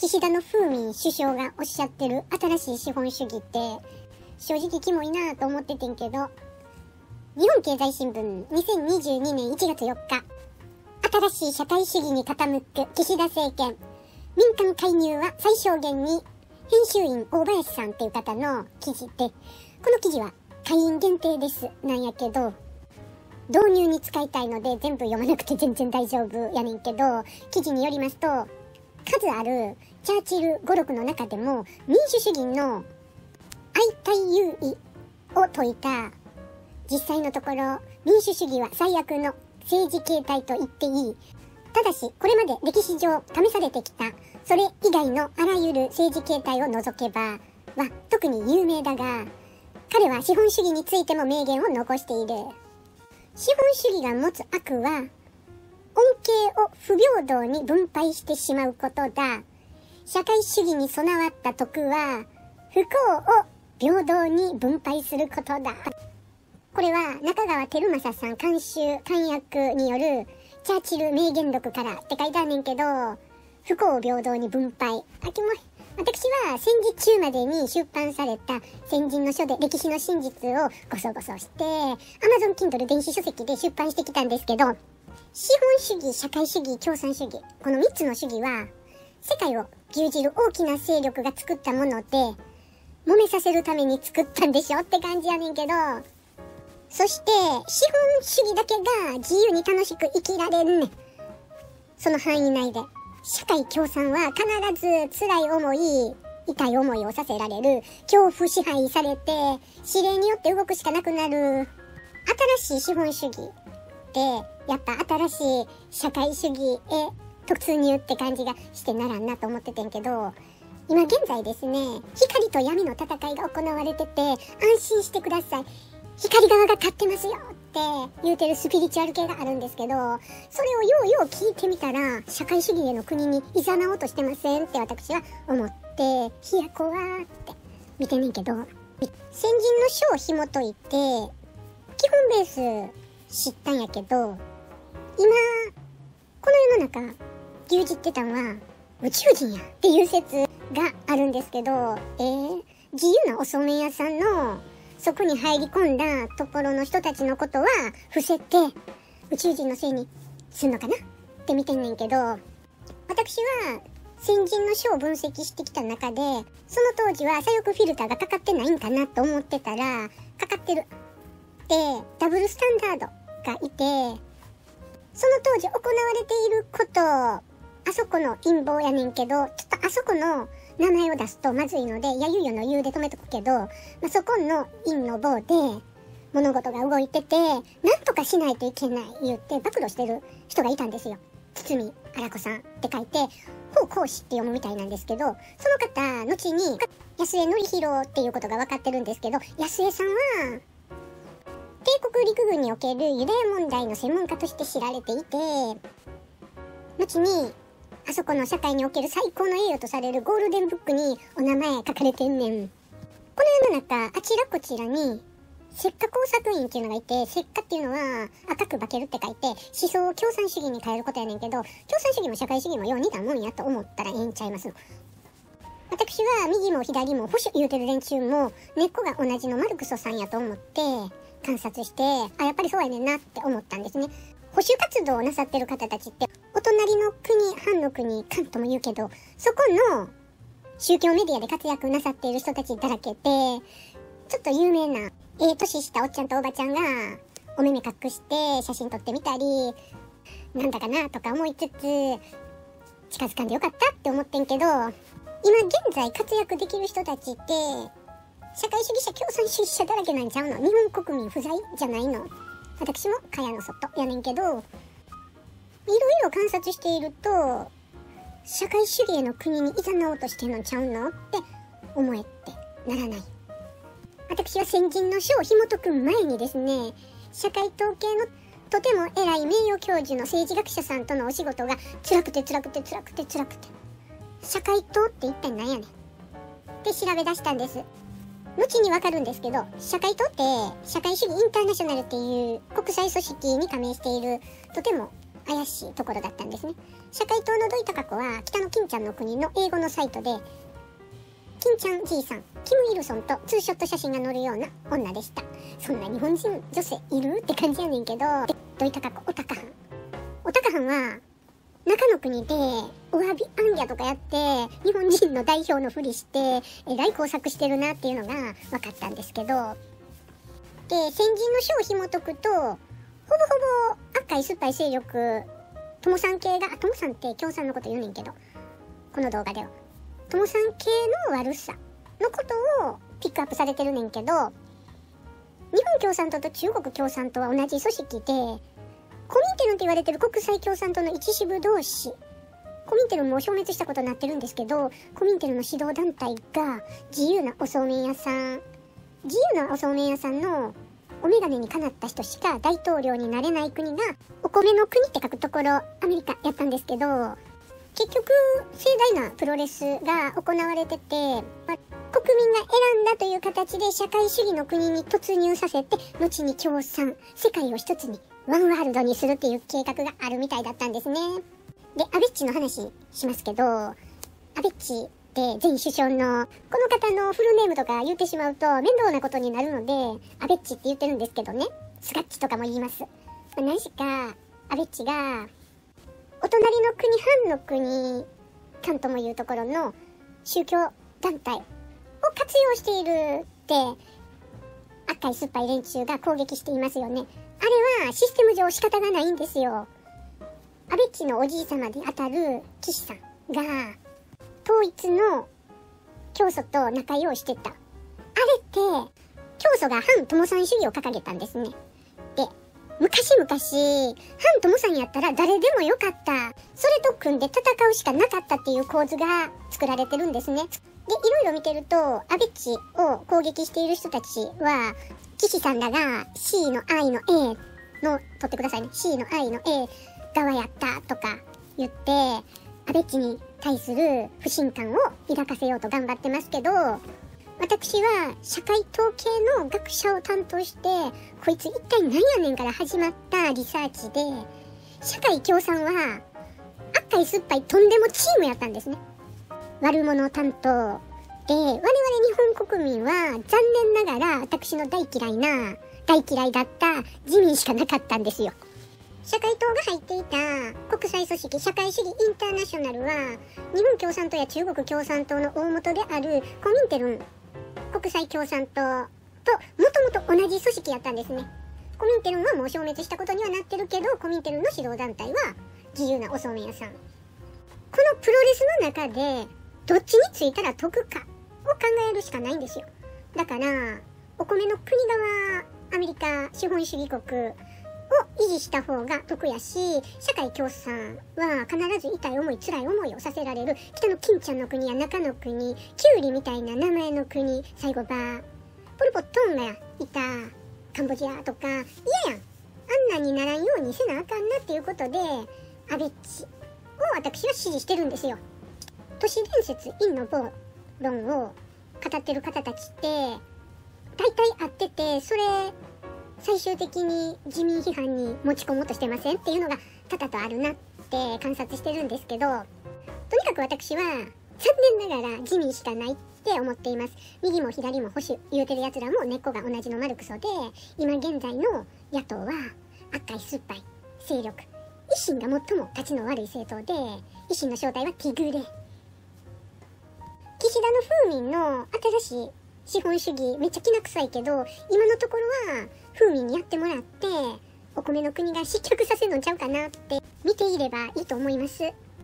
岸田の風民首相がおっしゃってる新しい資本主義って正直キモいなと思っててんけど、日本経済新聞2022年1月4日、新しい社会主義に傾く岸田政権、民間介入は最小限に、編集員大林さんっていう方の記事で、この記事は会員限定ですなんやけど、導入に使いたいので全部読まなくて全然大丈夫やねんけど、記事によりますと、数あるチャーチル語録の中でも民主主義の相対優位を説いた、実際のところ民主主義は最悪の政治形態と言っていい。ただしこれまで歴史上試されてきたそれ以外のあらゆる政治形態を除けばは特に有名だが、彼は資本主義についても名言を残している。資本主義が持つ悪は恩恵を不平等に分配してしまうことだ。社会主義に備わった徳は不幸を平等に分配することだ。これは中川輝正さん監修簡訳によるチャーチル名言録からって書いてあるねんけど、不幸を平等に分配。私は戦時中までに出版された先人の書で歴史の真実をごそごそして Amazon Kindle 電子書籍で出版してきたんですけど、資本主義、社会主義、共産主義、この3つの主義は世界を牛耳る大きな勢力が作ったもので、揉めさせるために作ったんでしょって感じやねんけど、そして資本主義だけが自由に楽しく生きられんねん。その範囲内で社会共産は必ず辛い思い、痛い思いをさせられる、恐怖支配されて指令によって動くしかなくなる。新しい資本主義ってやっぱ新しい社会主義へ突入って感じがしてならんなと思っててんけど、今現在ですね、光と闇の戦いが行われてて、安心してください、光側が勝ってますよって言うてるスピリチュアル系があるんですけど、それをようよう聞いてみたら社会主義への国に誘おうとしてませんって私は思って、ひやこわーって見てんねんけど、先人の書を紐解いて基本ベース知ったんやけど、今この世の中牛耳ってたんは宇宙人やっていう説があるんですけど、自由なおそうめん屋さんのそこに入り込んだところの人たちのことは伏せて宇宙人のせいにすんのかなって見てんねんけど、私は先人の書を分析してきた中で、その当時は左翼フィルターがかかってないんかなと思ってたらかかってる。で、ダブルスタンダードがいて、その当時行われていること、あそこの陰謀やねんけど、ちょっとあそこの名前を出すとまずいので、やゆよのゆうで止めとくけど、そこの陰の棒で物事が動いてて、なんとかしないといけない言って暴露してる人がいたんですよ。堤荒子さんって書いて、方講師って読むみたいなんですけど、その方、後に安江典弘っていうことが分かってるんですけど、安江さんは帝国陸軍におけるユダヤ問題の専門家として知られていて、後にあそこの社会における最高の栄誉とされるゴールデンブックにお名前書かれてんねん。この世の中あちらこちらに石化工作員っていうのがいて、石化っていうのは赤く化けるって書いて思想を共産主義に変えることやねんけど、共産主義も社会主義もよう似たもんやと思ったらええんちゃいますの。私は右も左も保守言うてる連中も根っこが同じのマルクスさんやと思って観察して、やっぱりそうやねんなって思ったんですね。保守活動をなさってる方たちってお隣の国、反の国、官とも言うけど、そこの宗教メディアで活躍なさっている人たちだらけで、ちょっと有名な年したおっちゃんとおばちゃんがお目目隠して写真撮ってみたりなんだかなとか思いつつ近づかんでよかったって思ってんけど、今現在活躍できる人たちって社会主義者、共産主義者だらけなんちゃうの？日本国民不在じゃないの？私も蚊帳の外やねんけど、いろいろ観察していると社会主義への国に誘おうとしてんのちゃうのって思えってならない。私は先人の書を紐解く前にですね、社会統計のとても偉い名誉教授の政治学者さんとのお仕事が辛くて社会党って一体何やねんって調べ出したんです。後にわかるんですけど、社会党って社会主義インターナショナルっていう国際組織に加盟しているとても怪しいところだったんですね。社会党の土井孝子は北の金ちゃんの国の英語のサイトで、金ちゃんじいさん、キム・イルソンとツーショット写真が載るような女でした。そんな日本人女性いるって感じやねんけど、土井孝子、おたかはん。おたかはんは、中の国でお詫び行脚とかやって、日本人の代表のふりして、えらい工作してるなっていうのが分かったんですけど、で、先人の書を紐解くと、ほぼほぼ赤い酸っぱい勢力、友さん系が、友さんって共産のこと言うねんけど、この動画では。友さん系の悪さのことをピックアップされてるねんけど、日本共産党と中国共産党は同じ組織で、コミンテルンって言われてる国際共産党の一支部同士、コミンテルンも消滅したことになってるんですけど、コミンテルンの指導団体が自由なおそうめん屋さんのお眼鏡にかなった人しか大統領になれない国が、お米の国って書くところアメリカやったんですけど、結局盛大なプロレスが行われてて、国民が選んだという形で社会主義の国に突入させて、後に共産、世界を一つにワンワールドにするっていう計画があるみたいだったんですね。で、アベッチの話しますけど、アベッチって前首相の、この方のフルネームとか言ってしまうと面倒なことになるので、アベッチって言ってるんですけどね、スガッチとかも言います。何しか、アベッチが、お隣の国、藩の国、官ともいうところの宗教団体を活用しているって、赤い酸っぱい連中が攻撃していますよね。あれはシステム上仕方がないんですよ。アベッチのおじい様であたる騎士さんが、統一の教祖と仲良うしてた。あれって、教祖が反友さん主義を掲げたんですね。で、昔々、反友さんやったら誰でもよかった。それと組んで戦うしかなかったっていう構図が作られてるんですね。で、いろいろ見てると、アベッチを攻撃している人たちは、騎士さんらが C の I の A の、取ってくださいね。C の I の A 側やったとか言って、アベッチに対する不信感を抱かせようと頑張ってますけど、私は社会統計の学者を担当して、こいつ一体何やねんから始まったリサーチで、社会共産は赤い酸っぱいとんでもチームやったんですね。悪者担当で、我々日本国民は残念ながら私の大嫌いだった自民しかなかったんですよ。社会党が入っていた国際組織社会主義インターナショナルは、日本共産党や中国共産党の大元であるコミンテルン国際共産党ともともと同じ組織やったんですね。コミンテルンはもう消滅したことにはなってるけど、コミンテルンの指導団体は自由なおそうめん屋さん。このプロレスの中でどっちについたら得かを考えるしかないんですよ。だからお米の国側、アメリカ資本主義国を維持した方が得やし、社会共産は必ず痛い思い、辛い思いをさせられる北の金ちゃんの国や中の国、キュウリみたいな名前の国、最後ポルポットンがいたカンボジアとか、嫌やん。あんなんにならんようにせなあかんなっていうことで、アベッチを私は支持してるんですよ。都市伝説、陰の暴論を語ってる方たちって、大体合ってて、それ、最終的に自民批判に持ち込もうとしてませんっていうのが多々とあるなって観察してるんですけど、とにかく私は残念ながら自民しかないって思っています。右も左も保守言うてる奴らも根っこが同じの丸クソで、今現在の野党は赤い酸っぱい勢力、維新が最も立ちの悪い政党で、維新の正体はティグレ。岸田の風民の新しい資本主義めっちゃきな臭いけど、今のところは風民にやってもらって、お米の国が失脚させるのちゃうかなって見ていればいいと思います。